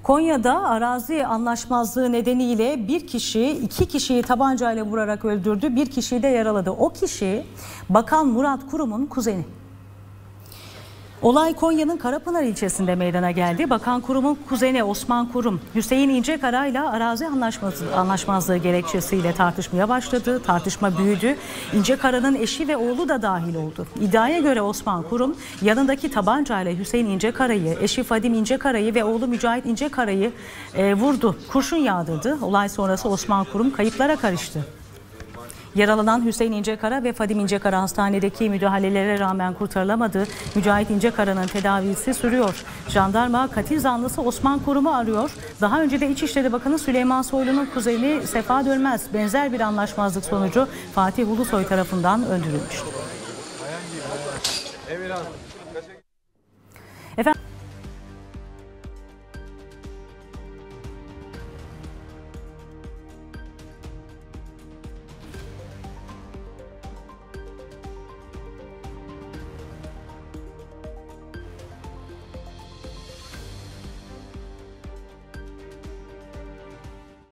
Konya'da arazi anlaşmazlığı nedeniyle bir kişi 2 kişiyi tabancayla vurarak öldürdü, bir kişiyi de yaraladı. O kişi Bakan Murat Kurum'un kuzeni. Olay Konya'nın Karapınar ilçesinde meydana geldi. Bakan Kurum'un kuzeni Osman Kurum, Hüseyin İncekara ile arazi anlaşmazlığı gerekçesiyle tartışmaya başladı. Tartışma büyüdü. İncekara'nın eşi ve oğlu da dahil oldu. İddiaya göre Osman Kurum yanındaki tabancayla Hüseyin İncekara'yı, eşi Fadim İncekara'yı ve oğlu Mücahit İncekara'yı vurdu. Kurşun yağdırdı. Olay sonrası Osman Kurum kayıplara karıştı. Yaralanan Hüseyin İncekara ve Fadim İncekara hastanedeki müdahalelere rağmen kurtarılamadı. Mücahit İncekara'nın tedavisi sürüyor. Jandarma katil zanlısı Osman Kurum'u arıyor. Daha önce de İçişleri Bakanı Süleyman Soylu'nun kuzeni Sefa Dönmez benzer bir anlaşmazlık sonucu Fatih Ulusoy tarafından öldürülmüştü.